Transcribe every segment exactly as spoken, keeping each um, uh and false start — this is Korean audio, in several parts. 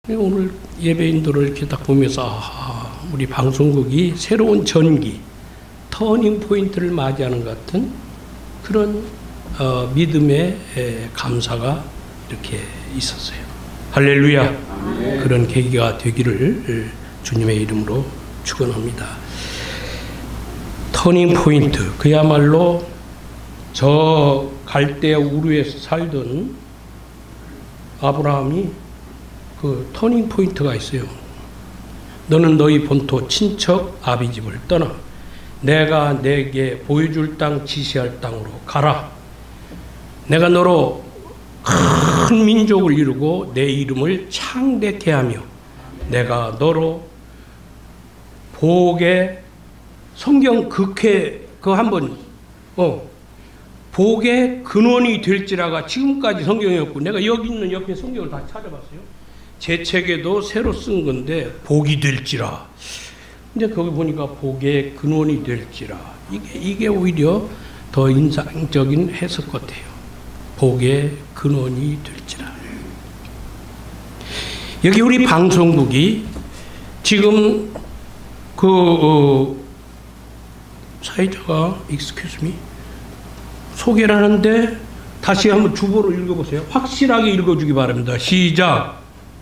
오늘 예배인들을 이렇게 딱 보면서 아, 우리 방송국이 새로운 전기, 터닝 포인트를 맞이하는 것 같은 그런 어, 믿음의 에, 감사가 이렇게 있었어요. 할렐루야. 네. 그런 계기가 되기를 주님의 이름으로 축원합니다. 터닝 포인트, 그야말로 저 갈대아 우르에서 살던 아브라함이 그 터닝 포인트가 있어요. 너는 너희 본토 친척 아비집을 떠나 내가 내게 보여줄 땅 지시할 땅으로 가라. 내가 너로 큰 민족을 이루고 내 이름을 창대케 하며 내가 너로 복의 성경 극회 그 한번 어 복의 근원이 될지라가 지금까지 성경이었고 내가 여기 있는 옆에 성경을 다 찾아봤어요. 제 책에도 새로 쓴 건데 복이 될지라. 근데 거기 보니까 복의 근원이 될지라. 이게 이게 오히려 더 인상적인 해석 같아요. 복의 근원이 될지라. 여기 우리 방송국이 지금 그 어, 사회자가 excuse me 소개를 하는데 다시 한번 주보를 읽어보세요. 확실하게 읽어주기 바랍니다. 시작.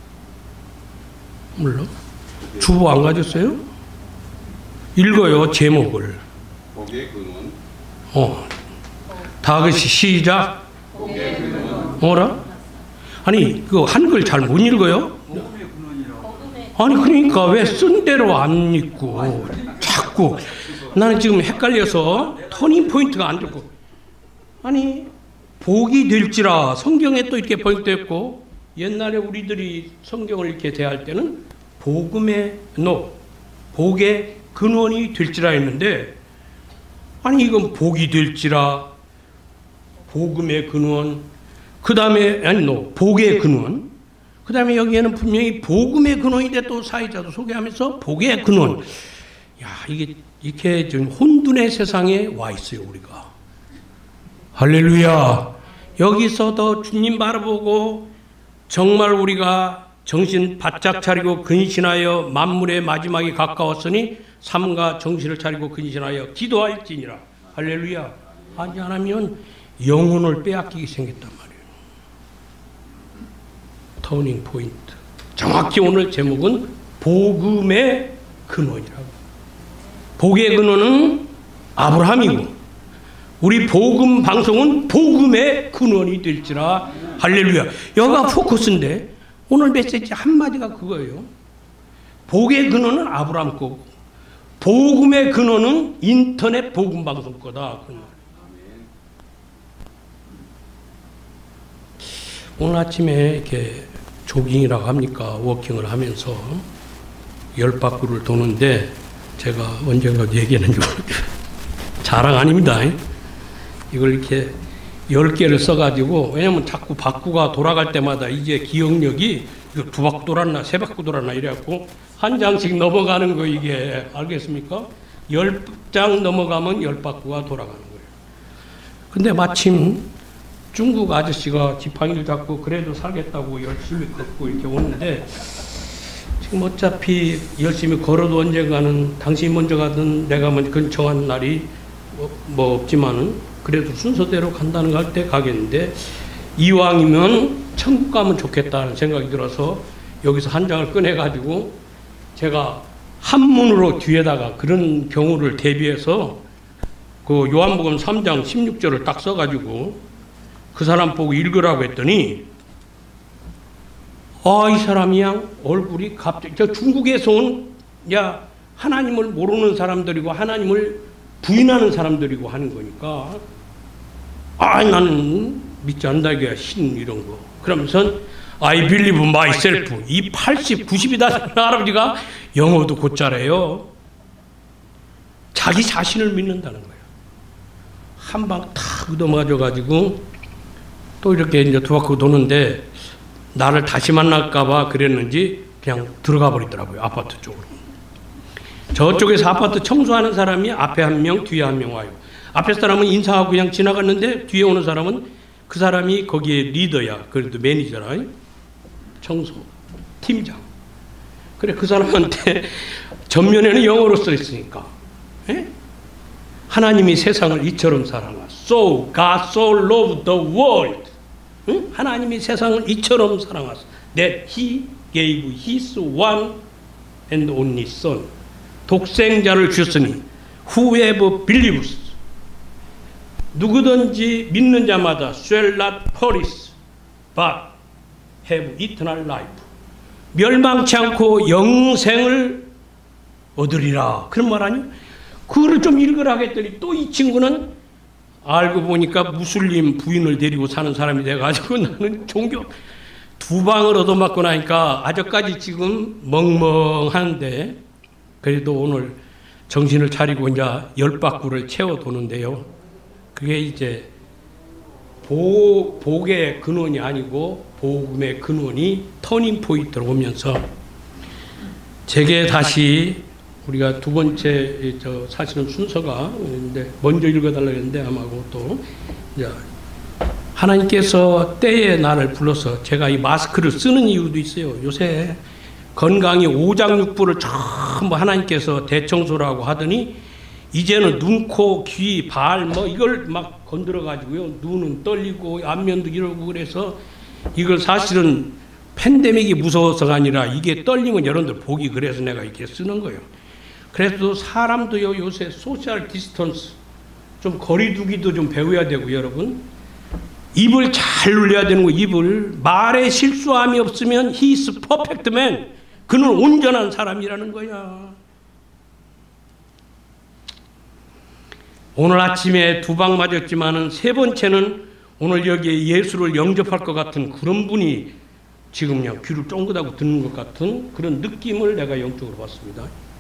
물론 주보 안 가졌어요? 읽어요. 제목을. 복의 근원. 어. 다 같이 시작. 복의 근원. 뭐라? 아니 그 한글 잘 못 읽어요? 아니 그러니까 왜 쓴 대로 안 읽고 자꾸 나는 지금 헷갈려서 터닝 포인트가 안 들고 아니 복이 될지라 성경에 또 이렇게 번역됐고 옛날에 우리들이 성경을 이렇게 대할 때는 복음의 노 복의 근원이 될지라 했는데 아니 이건 복이 될지라 복음의 근원 그 다음에 아니 노 복의 근원 그 다음에 여기에는 분명히 복음의 근원인데 또 사회자도 소개하면서 복의 근원. 야 이게 이렇게 좀 혼돈의 세상에 와 있어요 우리가. 할렐루야. 여기서도 주님 바라보고 정말 우리가 정신 바짝 차리고 근신하여 만물의 마지막이 가까웠으니 삶과 정신을 차리고 근신하여 기도할지니라. 할렐루야. 하지 않으면 영혼을 빼앗기게 생겼단 말이에요. 터닝 포인트. 정확히 오늘 제목은 복음의 근원이라고. 복의 근원은 아브라함이고 우리 복음 방송은 복음의 근원이 될지라. 할렐루야. 여기가 포커스인데 오늘 메시지 한마디가 그거예요. 복의 근원은 아브라함 거고 복음의 근원은 인터넷 복음 방송 거다. 오늘 아침에 이렇게 조깅이라고 합니까? 워킹을 하면서 열 바퀴를 도는데 제가 언젠가 얘기했는지 자랑 아닙니다. 이걸 이렇게 열 개를 써가지고 왜냐면 자꾸 바퀴가 돌아갈 때마다 이제 기억력이 두 바퀴 돌았나 세 바퀴 돌았나 이래갖고 한 장씩 넘어가는 거 이게 알겠습니까? 열 장 넘어가면 열 바퀴가 돌아가는 거예요. 근데 마침 중국 아저씨가 지팡이를 잡고 그래도 살겠다고 열심히 걷고 이렇게 오는데 지금 어차피 열심히 걸어도 언젠가는 당신이 먼저 가든 내가 먼저 근처한 날이 뭐, 뭐 없지만은 그래도 순서대로 간다는 거 할 때 가겠는데 이왕이면 천국 가면 좋겠다는 생각이 들어서 여기서 한 장을 꺼내가지고 제가 한문으로 뒤에다가 그런 경우를 대비해서 그 요한복음 삼 장 십육 절을 딱 써가지고 그 사람 보고 읽으라고 했더니 아, 이 사람이 양 얼굴이 갑자기 저 중국에서 온 야 하나님을 모르는 사람들이고 하나님을 부인하는 사람들이고 하는 거니까 아 나는 믿지 않는다 이게 신 이런 거 그러면서 I believe myself 이 팔십, 구십이다 할아버지가 영어도 곧잘해요. 자기 자신을 믿는다는 거예요. 한 방 탁 얻어맞아 가지고 또 이렇게 이제 두 바퀴 도는데 나를 다시 만날까봐 그랬는지 그냥 들어가 버리더라고요. 아파트 쪽으로. 저쪽에서 아파트 청소하는 사람이 앞에 한 명, 뒤에 한 명 와요. 앞에 사람은 인사하고 그냥 지나갔는데 뒤에 오는 사람은 그 사람이 거기에 리더야. 그래도 매니저라. 청소. 팀장. 그래, 그 사람한테 전면에는 영어로 써 있으니까. 에? 하나님이 세상을 이처럼 사랑하사. So God so loved the world. 응? 하나님이 세상을 이처럼 사랑하사. That He gave His one and only Son. 독생자를 주셨으니 whoever believes. 누구든지 믿는 자마다 shall not perish but have eternal life. 멸망치 않고 영생을 얻으리라. 그런 말 아니에요? 그거를 좀 읽으라 했더니 또 이 친구는 알고 보니까 무슬림 부인을 데리고 사는 사람이 돼가지고 나는 종교 두 방을 얻어맞고 나니까 아직까지 지금 멍멍한데 그래도 오늘 정신을 차리고 이제 열 바퀴를 채워 도는데요. 그게 이제 보, 복의 근원이 아니고 복음의 근원이 터닝 포인트로 오면서 제게 다시 우리가 두 번째 저 사실은 순서가 근데 먼저 읽어달라고 했는데 아마 그것도 이제 하나님께서 때에 나를 불러서 제가 이 마스크를 쓰는 이유도 있어요. 요새 건강이 오장육부를 전부 하나님께서 대청소라고 하더니 이제는 눈, 코, 귀, 발 뭐 이걸 막 건드려 가지고요. 눈은 떨리고 안면도 이러고 그래서 이걸 사실은 팬데믹이 무서워서가 아니라 이게 떨리면 여러분들 보기 그래서 내가 이렇게 쓰는 거예요. 그래도 사람도요 요새 소셜 디스턴스 좀 거리두기도 좀 배워야 되고 여러분 입을 잘 눌려야 되는 거 입을 말에 실수함이 없으면 he is perfect man. 그는 온전한 사람이라는 거야. 오늘 아침에 두 방 맞았지만은 세 번째는 오늘 여기에 예수를 영접할 것 같은 그런 분이 지금 그냥 귀를 쫑긋하고 듣는 것 같은 그런 느낌을 내가 영적으로 받습니다.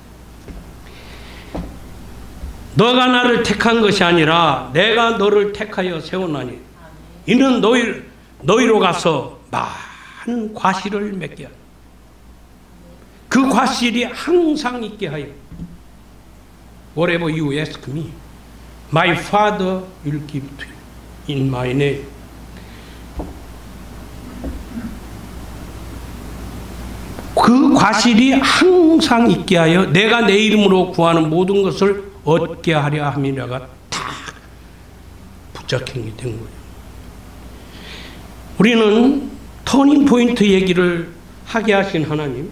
너가 나를 택한 것이 아니라 내가 너를 택하여 세웠나니 이는 너희, 너희로 가서 많은 과실을 맺게 하라. 그 과실이 항상 있게 하여 Whatever you ask me My Father will give to you in my name. 그 과실이 항상 있게 하여 내가 내 이름으로 구하는 모든 것을 얻게 하려 함이라가 딱 붙잡힌 게 된 거예요. 우리는 터닝 포인트 얘기를 하게 하신 하나님,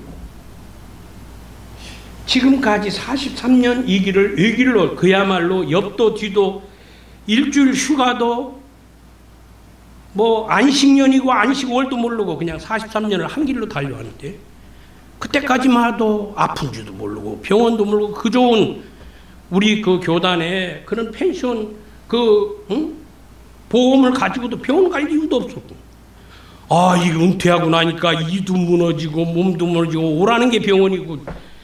지금까지 사십삼 년 이 길을 이 길로 그야말로 옆도 뒤도 일주일 휴가도 뭐 안식년이고 안식월도 모르고 그냥 사십삼 년을 한 길로 달려왔는데 그때까지만 해도 아픈 줄도 모르고 병원도 모르고 그 좋은 우리 그 교단에 그런 펜션 그 응? 보험을 가지고도 병원 갈 이유도 없었고 아 이거 은퇴하고 나니까 이도 무너지고 몸도 무너지고 오라는 게 병원이고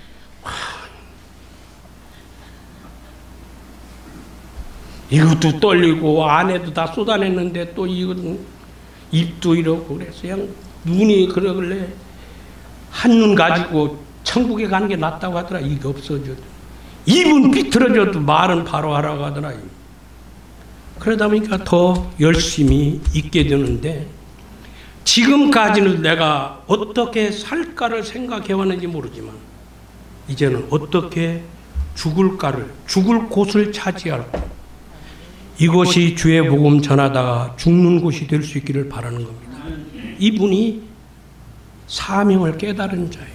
이것도 떨리고 안에도 다 쏟아냈는데 또 이건 입도 이러고 그래서 그냥 눈이 그러길래 한눈 가지고 천국에 가는 게 낫다고 하더라. 이게 없어져. 입은 삐뚤어져도 말은 바로 하라고 하더라. 그러다 보니까 더 열심히 있게 되는데 지금까지는 내가 어떻게 살까를 생각해 왔는지 모르지만 이제는 어떻게 죽을까를 죽을 곳을 차지하고 이것이 주의 복음 전하다가 죽는 곳이 될 수 있기를 바라는 겁니다. 이분이 사명을 깨달은 자예요.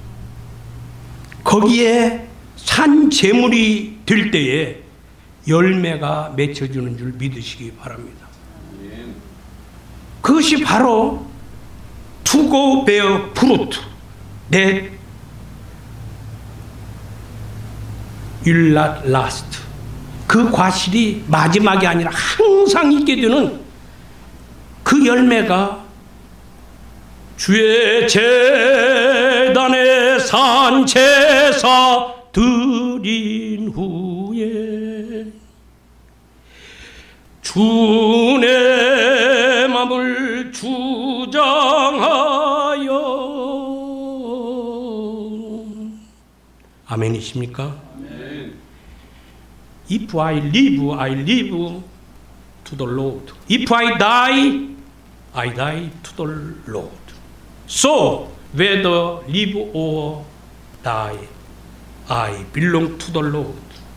거기에 산 재물이 될 때에 열매가 맺혀지는 줄 믿으시기 바랍니다. 그것이 바로 to go bear fruit that will not last. 그 과실이 마지막이 아니라 항상 있게 되는 그 열매가 주의 제단에 산 제사 드린 후에 주의 맘을 주장하여 아멘이십니까? If I live, I live to the Lord. If I die, I die to the Lord. So, whether live or die, I belong to the Lord.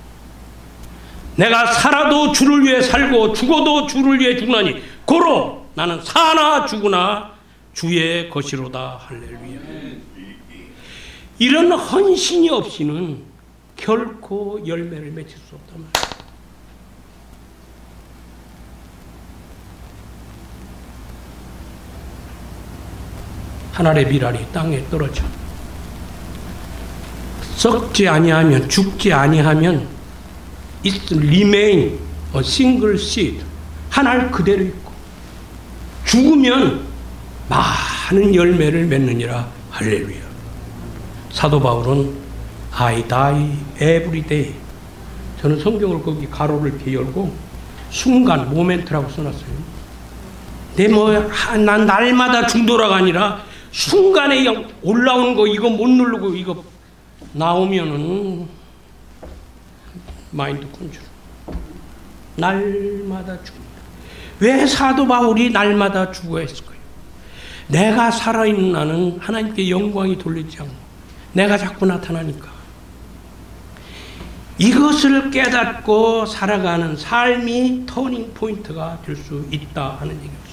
내가 살아도 주를 위해 살고 죽어도 주를 위해 죽나니 고로 나는 사나 죽으나 주의 것이로다. 할렐루야. 이런 헌신이 없이는 결코 열매를 맺을 수 없단 말이에요. 하늘의 비랄이 땅에 떨어져 썩지 아니하면, 죽지 아니하면 it remain a single seed, 한 알 그대로 있고 죽으면 많은 열매를 맺느니라. 할렐루야. 사도 바울은 I die every day. 저는 성경을 거기 가로를 이렇게 열고 순간 모멘트라고 써놨어요. 내 뭐 난 날마다 죽도라가 아니라 순간에 그냥 올라오는 거 이거 못 누르고 이거 나오면은 마인드 컨트롤. 날마다 죽는다. 왜 사도 바울이 날마다 죽어야 했을까요? 내가 살아있는 나는 하나님께 영광이 돌리지 않고 내가 자꾸 나타나니까. 이것을 깨닫고 살아가는 삶이 터닝 포인트가 될 수 있다 하는 얘기였어요.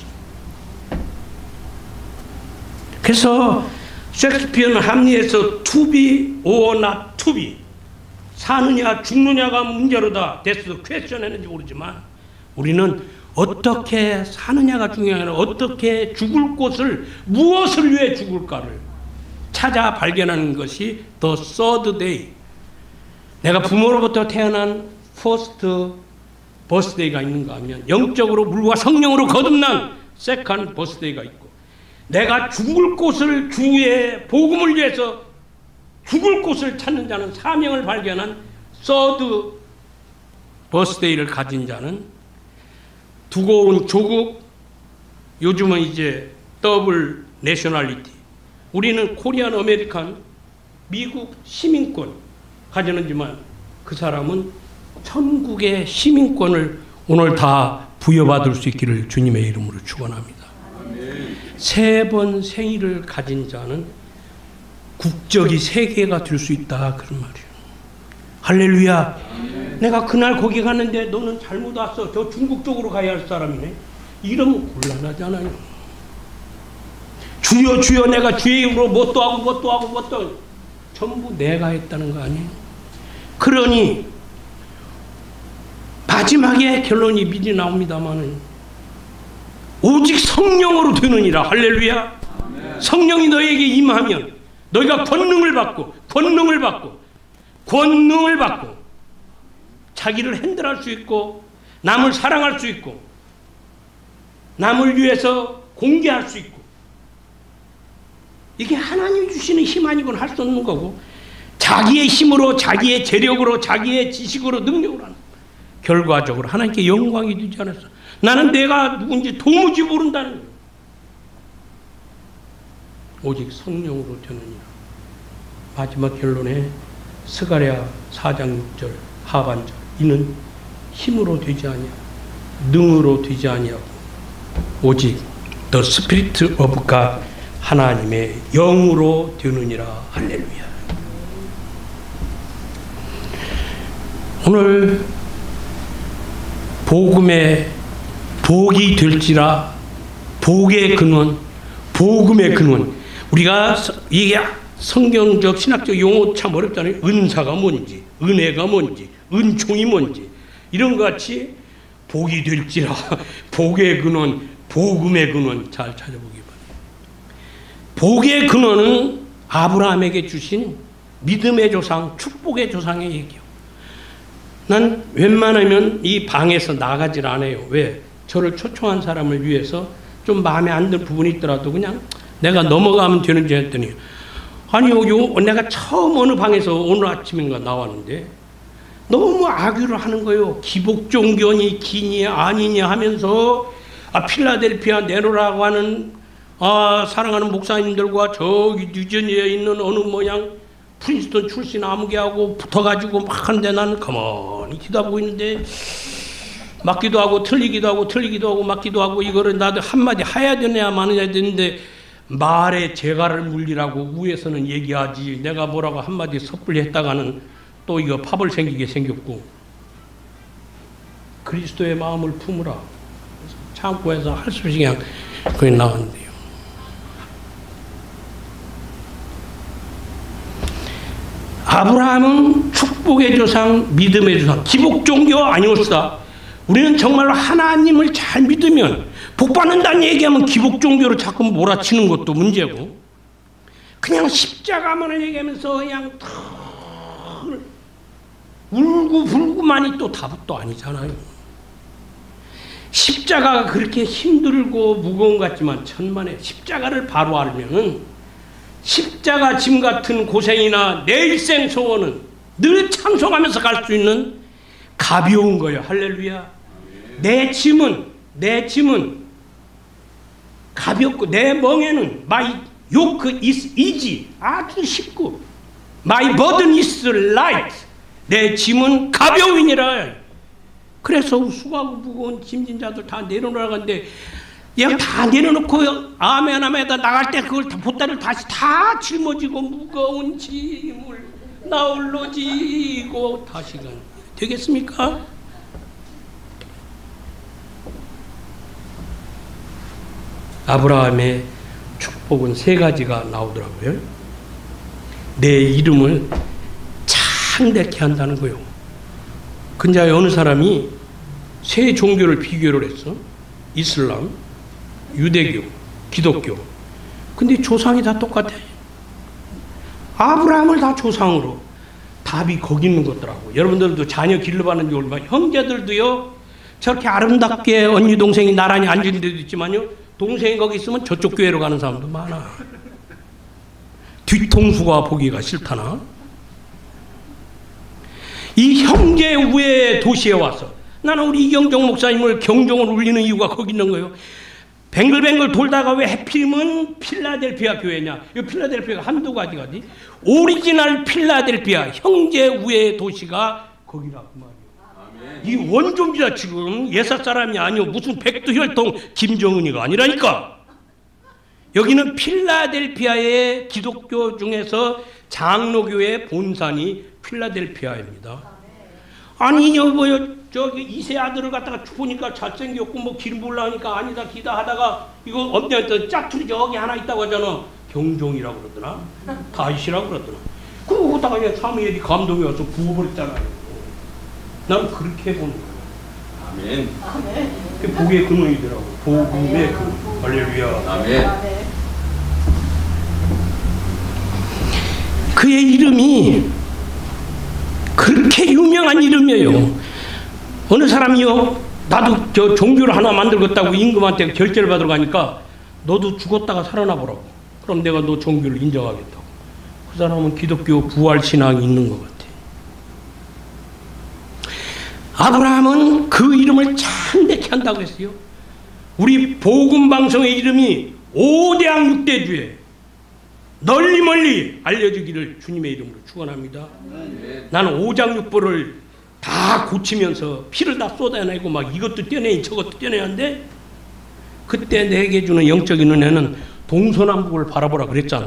그래서 셰익스피어는 합리에서 to be or not to be, 사느냐 죽느냐가 문제로다 됐어 퀘스천 했는지 모르지만 우리는 어떻게 사느냐가 중요한 아니라 어떻게 죽을 곳을, 무엇을 위해 죽을까를 찾아 발견하는 것이 the third day. 내가 부모로부터 태어난 first birthday가 있는가 하면 영적으로 물과 성령으로 거듭난 second birthday가 있고, 내가 죽을 곳을 주의 복음을 위해서 죽을 곳을 찾는 자는 사명을 발견한 third birthday를 가진 자는 두고 온 조국, 요즘은 이제 더블 내셔널리티, 우리는 코리안 아메리칸, 미국 시민권 가졌지만 그 사람은 천국의 시민권을 오늘 다 부여받을 수 있기를 주님의 이름으로 축원합니다. 세 번 생일을 가진 자는 국적이 세 개가 될 수 있다 그런 말이에요. 할렐루야. 아멘. 내가 그날 거기 갔는데 너는 잘못 왔어. 저 중국 쪽으로 가야 할 사람이네. 이러면 곤란하잖아요. 주여 주여 내가 주의 이름으로 뭣도 하고 뭣도 하고 뭣도 하고. 전부 내가 했다는 거 아니에요. 그러니 마지막에 결론이 미리 나옵니다마는 오직 성령으로 되느니라. 할렐루야. 아멘. 성령이 너에게 임하면 너희가 권능을 받고 권능을 받고 권능을 받고 자기를 핸들할 수 있고 남을 사랑할 수 있고 남을 위해서 공개할 수 있고, 이게 하나님이 주시는 힘 아니고는 할 수 없는 거고, 자기의 힘으로 자기의 재력으로 자기의 지식으로 능력으로 하는, 결과적으로 하나님께 영광이 되지 않았어. 나는 내가 누군지 도무지 모른다는 거예요. 오직 성령으로 되느니라. 마지막 결론에 스가랴 사 장 육 절 하반절, 이는 힘으로 되지 아니하고 능으로 되지 아니하고 오직 the Spirit of God, 하나님의 영으로 되느니라. 할렐루야. 오늘 복음의 복이 될지라, 복의 근원, 복음의 근원. 우리가 이게 성경적 신학적 용어 참 어렵잖아요. 은사가 뭔지, 은혜가 뭔지, 은총이 뭔지, 이런 것 같이 복이 될지라, 복의 근원, 복음의 근원 잘 찾아보기 바랍니다. 복의 근원은 아브라함에게 주신 믿음의 조상, 축복의 조상의 얘기요. 난 웬만하면 이 방에서 나가질 않아요. 왜? 저를 초청한 사람을 위해서 좀 마음에 안 드는 부분이 있더라도 그냥 내가 넘어가면 되는지 했더니, 아니요, 요, 내가 처음 어느 방에서 오늘 아침인가 나왔는데 너무 악유를 하는 거예요. 기복종견이 기니 아니니 하면서, 아, 필라델피아 내로라고 하는, 아, 사랑하는 목사님들과 저기 뉴저지에 있는 어느 모양 프린스턴 출신 아무개하고 붙어가지고 막 하는데 나는 가만히 기도하고 있는데, 맞기도 하고 틀리기도 하고 틀리기도 하고 맞기도 하고, 이거를 나도 한마디 해야 되냐 마느냐 되는데 말에 재갈을 물리라고 위에서는 얘기하지 내가 뭐라고 한마디 섣불리 했다가는 또 이거 파벌 생기게 생겼고 그리스도의 마음을 품으라. 창고에서 할 수 없이 그냥 그게 나왔는데요. 아브라함은 축복의 조상, 믿음의 조상, 기복 종교 아니었다. 우리는 정말로 하나님을 잘 믿으면 복 받는다는 얘기하면 기복 종교로 자꾸 몰아치는 것도 문제고, 그냥 십자가만을 얘기하면서 그냥 울고 불고만이 또 답도 아니잖아요. 십자가가 그렇게 힘들고 무거운 것 같지만 천만에 십자가를 바로 알면은 십자가 짐 같은 고생이나 내 일생 소원은 늘 찬송하면서 갈 수 있는 가벼운 거예요. 할렐루야. 내 짐은 내 짐은 가볍고 내 멍에는 my yoke is easy, 아주 쉽고 my burden is light, 내 짐은 가벼우니라. 그래서 수고하고 무거운 짐진 자들 다 내려놓아가는데 얘가 다 내려놓고 아멘 아멘에다 나갈 때 그걸 다 보따리를 다시 다 짊어지고 무거운 짐을 나홀로 지고 다시 가는 되겠습니까? 아브라함의 축복은 세 가지가 나오더라고요. 내 이름을 창대케 한다는 거요. 근데 어느 사람이 세 종교를 비교를 했어. 이슬람, 유대교, 기독교. 근데 조상이 다 똑같아. 아브라함을 다 조상으로. 답이 거기 있는 거더라고. 여러분들도 자녀 길러가는 지 얼마, 형제들도요 저렇게 아름답게 언니 동생이 나란히 앉은 데도 있지만요, 동생이 거기 있으면 저쪽 교회로 가는 사람도 많아. 뒤통수가 보기가 싫다나. 이 형제 우애의 도시에 와서 나는 우리 이경정 목사님을 경종을 울리는 이유가 거기 있는 거예요. 뱅글뱅글 돌다가 왜 하필이면 필라델피아 교회냐. 이 필라델피아가 한두 가지가 어디? 오리지널 필라델피아 형제 우애의 도시가 거기라고 말이에요. 이 원조입니다. 지금 옛날 사람이 아니요 무슨 백두혈통 김정은이가 아니라니까. 여기는 필라델피아의 기독교 중에서 장로교의 본산이 필라델피아입니다. 아니 여보요 저기 이세 아들을 갖다가 보니까 잘생겼고 뭐 길 몰라니까 아니다 기다 하다가 이거 엄니한테 짜투리 저기 하나 있다고 하잖아. 경종이라고 그러더나 다윗이라고 그러더나. 그러고다가 그냥 사무엘이 감동이 와서 부어버렸잖아요. 난 그렇게 보는 거예요. 아멘. 아멘. 그게 복의 근원이더라고. 복음의 근원. 할렐루야. 아멘. 그의 이름이 그렇게 유명한 이름이에요. 어느 사람이요 나도 저 종교를 하나 만들겠다고 임금한테 결제를 받으러 가니까 너도 죽었다가 살아나 보라고. 그럼 내가 너 종교를 인정하겠다고. 그 사람은 기독교 부활신앙이 있는 것 같아. 아브라함은 그 이름을 창대케 한다고 했어요. 우리 복음방송의 이름이 오대양 육대주에 널리 멀리 알려지기를 주님의 이름으로 축원합니다. 나는 오장육부를 다 고치면서 피를 다 쏟아내고 막 이것도 떼내니 저것도 떼내는데 그때 내게 주는 영적인 은혜는 동서남북을 바라보라 그랬잖아.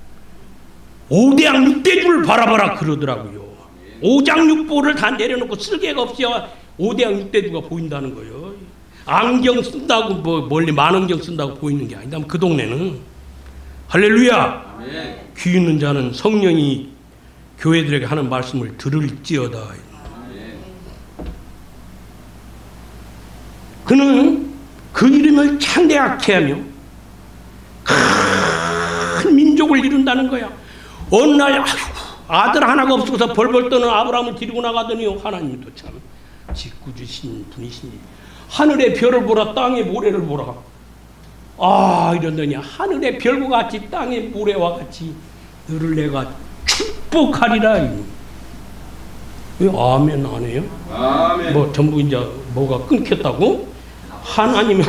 오대양 육대주를 바라보라 그러더라고요. 오장육부를 다 내려놓고 쓸개가 없어야 오대양 육대주가 보인다는 거예요. 안경 쓴다고 뭐 멀리 만원경 쓴다고 보이는 게 아니다. 그 동네는 할렐루야. 아멘. 귀 있는 자는 성령이 교회들에게 하는 말씀을 들을지어다. 아멘. 그는 그 이름을 창대하게 하며 큰 민족을 이룬다는 거야. 어느 날 아이고, 아들 하나가 없어서 벌벌 떠는 아브라함을 데리고 나가더니 하나님도 참 짓궂으신 분이시니 하늘의 별을 보라 땅의 모래를 보라. 아 이러더니 하늘의 별과 같이 땅의 모래와 같이 너를 내가 축복하리라. 왜 아멘 안 해요? 아멘. 뭐 전부 이제 뭐가 끊겼다고? 하나님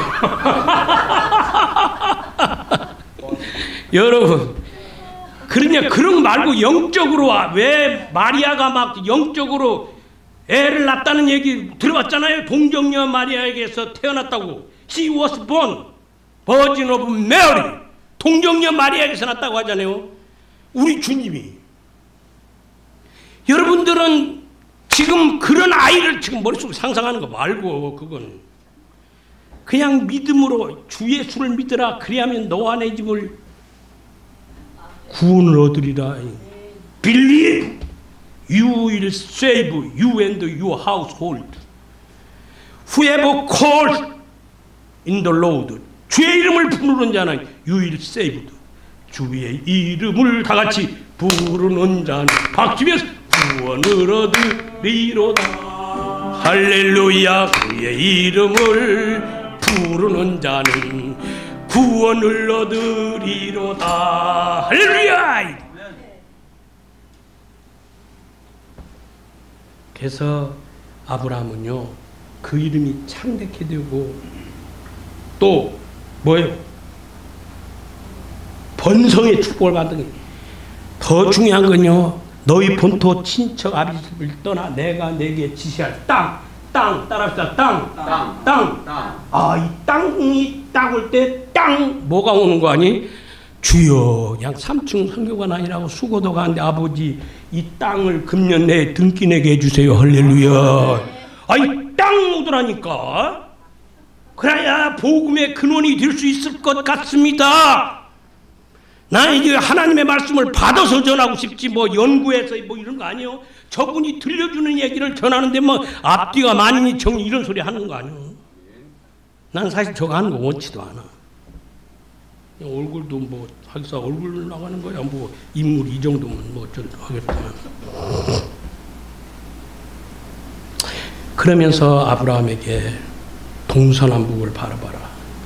여러분 그러냐 그런 말고 영적으로 와. 왜 마리아가 막 영적으로 애를 낳았다는 얘기 들어봤잖아요. 동정녀 마리아에게서 태어났다고. She was born Virgin of Mary. 동정녀 마리아에게서 났다고 하잖아요. 우리 주님이. 여러분들은 지금 그런 아이를 지금 머릿속에 상상하는 거 말고 그건 그냥 믿음으로 주 예수를 믿으라. 그리하면 너와 내 집을 구원을 얻으리라. Believe you will save you and your household. Whoever calls in the Lord. 주의 이름을 부르는 자는 you will saved. 주의 이름을 다 같이 부르는 자는 박수면서 구원을 얻으리로다. 할렐루야. 그의 이름을 부르는 자는 구원을 얻으리로다. 할렐루야. 그래서 아브라함은요 그 이름이 창대케 되고 또 뭐예요? 번성의 축복을 받은 거예요. 더 중요한 건요 너희 본토 친척 아비집을 떠나 내가 내게 지시할 땅, 땅 따라합시다. 땅, 땅, 땅. 땅. 아, 이 땅이 딱 올 때 땅 뭐가 오는 거 아니? 주여, 그냥 삼층 선교관 아니라고 수고도 가는데 아버지 이 땅을 금년 내에 등기내게 해주세요. 할렐루야. 아이 땅 오더라니까. 그래야 복음의 근원이 될 수 있을 것 같습니다. 나 이제 하나님의 말씀을 받아서 전하고 싶지 뭐 연구해서 뭐 이런 거 아니요. 저분이 들려주는 얘기를 전하는데 뭐 앞뒤가 많으니 정 이런 소리 하는 거 아니요. 난 사실 저거 하는 거 원치도 않아. 얼굴도 뭐 하기사 얼굴 나가는 거야 뭐 인물 이 정도면 뭐 어쩌 하겠지만. 그러면서 아브라함에게 동서남북을 바라봐라.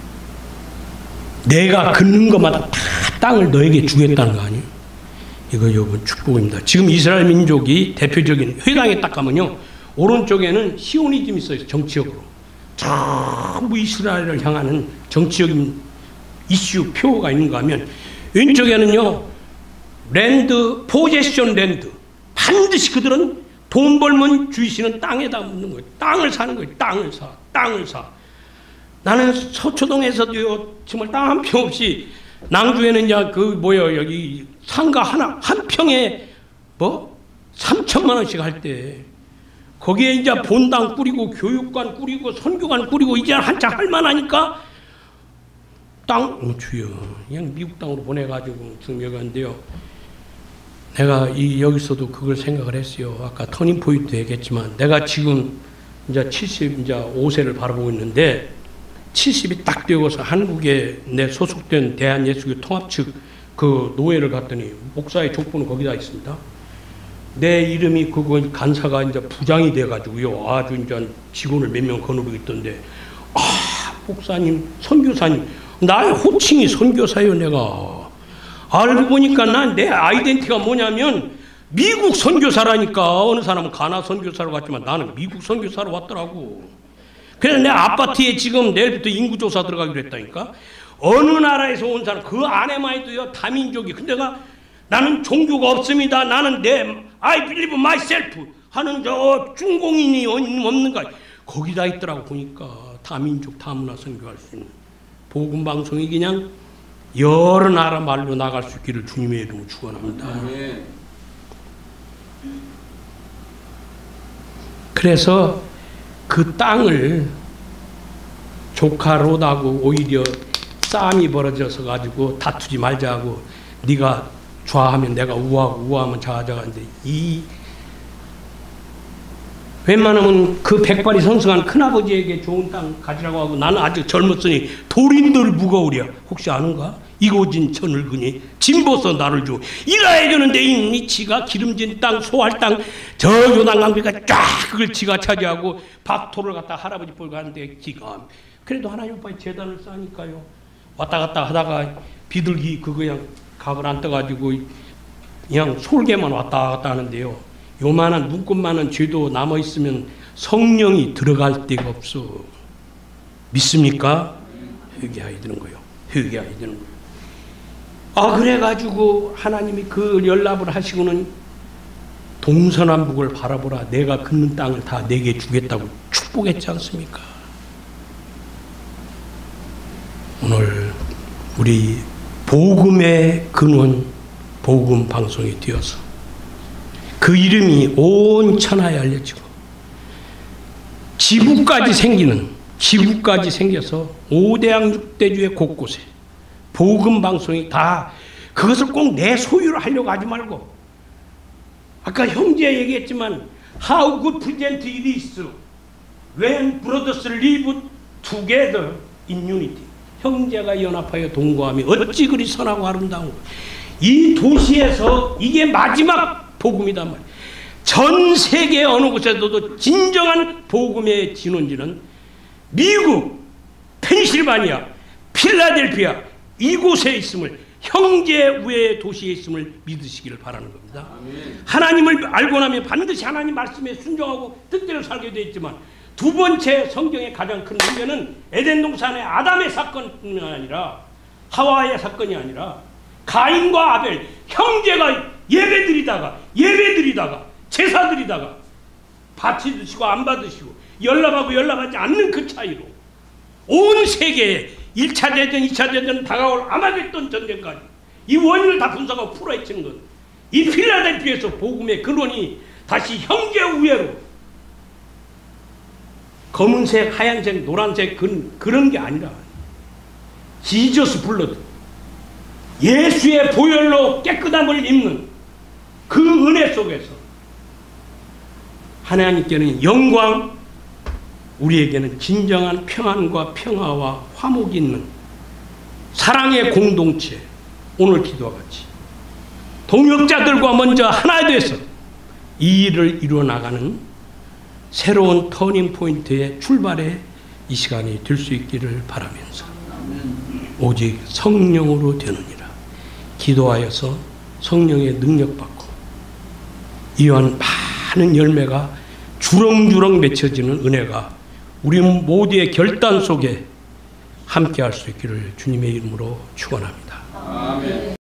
내가 긋는 것마다 다 땅을 너에게 주겠다는 거 아니에요? 이거 여러분 축복입니다. 지금 이스라엘 민족이 대표적인 회당에 딱 가면요 오른쪽에는 시오니즘이 있어요. 정치적으로 전부 이스라엘을 향하는 정치적인 이슈 표가 있는가 하면 왼쪽에는요 랜드 포제션 랜드 반드시 그들은 돈 벌면 주시는 땅에다 묻는 거예요. 땅을 사는 거예요. 땅을 사 땅을 사. 나는 서초동에서도요 정말 땅 한 평 없이 낭주에는 이제 그 뭐야 여기 상가 하나 한 평에 뭐 삼천만 원씩 할 때 거기에 이제 본당 꾸리고 교육관 꾸리고 선교관 꾸리고 이제 한참 할만하니까 땅 어, 주여 그냥 미국 땅으로 보내가지고 지금 여기 왔는데요. 내가 이 여기서도 그걸 생각을 했어요. 아까 터닝 포인트 얘기했지만 내가 지금 이제 칠십오 세를 바라보고 있는데 칠십이 딱 되어서 한국에 내 소속된 대한예수교 통합 측 그 노회를 갔더니 목사의 족보는 거기다 있습니다. 내 이름이 그거 간사가 이제 부장이 돼가지고요 아주 이제 직원을 몇 명 거느리고 있던데 아 목사님 선교사님 나의 호칭이 선교사요. 내가 알고 보니까 난 내 아이덴티티가 뭐냐면 미국 선교사라니까. 어느 사람은 가나 선교사로 갔지만 나는 미국 선교사로 왔더라고. 그래서 내 아파트에 지금 내일부터 인구조사 들어가기로 했다니까. 어느 나라에서 온 사람 그 안에만 해도요 다민족이. 근데 내가 나는 종교가 없습니다. 나는 내 I believe myself 하는 저 중공인이 없는가. 거기다 있더라고. 보니까 다민족 다문화 선교할 수 있는 복음 방송이 그냥 여러 나라 말로 나갈 수 있기를 주님의 이름으로 축원합니다. 그래서 그 땅을 조카 롯하고 오히려 싸움이 벌어져서 가지고 다투지 말자고 네가 좌하면 내가 우하고 우하면 좌하자가 하는데 이 웬만하면 그 백발이 성성한 큰아버지에게 좋은 땅 가지라고 하고 나는 아직 젊었으니 돌인들 무거우랴. 혹시 아는가? 이고진 천을그니 진보서 나를 주 일하여 주는데 이 지가 기름진 땅 소할 땅 저 요단강비가 쫙 그걸 지가 차지하고 박토를 갖다 할아버지 뻘고 하는데 지가 그래도 하나님 오빠의 재단을 쌓으니까요 왔다 갔다 하다가 비둘기 그거 그냥 각을 안 떠가지고 그냥 솔개만 왔다 갔다 하는데요 요만한 눈곱만한 죄도 남아있으면 성령이 들어갈 데가 없어. 믿습니까? 회개하야 되는 거예요. 회개하야 되는 거예요. 아 그래가지고 하나님이 그 연락을 하시고는 동서남북을 바라보라. 내가 긋는 땅을 다 내게 주겠다고 축복했지 않습니까? 오늘 우리 복음의 근원, 복음 방송이 되어서 그 이름이 온 천하에 알려지고 지구까지 생기는, 지구까지 생겨서 오대양 육대주의 곳곳에 복음 방송이 다, 그것을 꼭 내 소유로 하려고 하지 말고, 아까 형제 얘기했지만 how good present it is when brothers live together in unity. 형제가 연합하여 동거하며 어찌 그리 선하고 아름다운, 이 도시에서 이게 마지막 복음이단 말이에요. 전 세계 어느 곳에서도 진정한 복음의 진원지는 미국, 펜실바니아, 필라델피아 이곳에 있음을, 형제 우의 도시에 있음을 믿으시기를 바라는 겁니다. 아멘. 하나님을 알고 나면 반드시 하나님 말씀에 순종하고 뜻대로 살게 되어 있지만, 두 번째 성경의 가장 큰 문제는 에덴 동산의 아담의 사건이 아니라, 하와의 사건이 아니라 가인과 아벨, 형제가 예배드리다가 예배드리다가 제사드리다가 받으시고 안 받으시고 연락하고 연락하지 않는 그 차이로 온 세계에 일 차 대전, 이 차 대전, 다가올 아마겟돈 전쟁까지 이 원인을 다 분석하고 풀어헤치는 것, 이 필라델피아에서 복음의 근원이 다시 형제 우애로, 검은색, 하얀색, 노란색 그, 그런 게 아니라 지저스 블러드, 예수의 보혈로 깨끗함을 입는 그 은혜 속에서 하나님께는 영광, 우리에게는 진정한 평안과 평화와 화목이 있는 사랑의 공동체, 오늘 기도와 같이 동역자들과 먼저 하나 돼서 이 일을 이루어나가는 새로운 터닝 포인트의 출발의 이 시간이 될 수 있기를 바라면서 오직 성령으로 되느니라 기도하여서 성령의 능력받고 이러한 많은 열매가 주렁주렁 맺혀지는 은혜가 우리 모두의 결단 속에 함께할 수 있기를 주님의 이름으로 축원합니다. 아멘.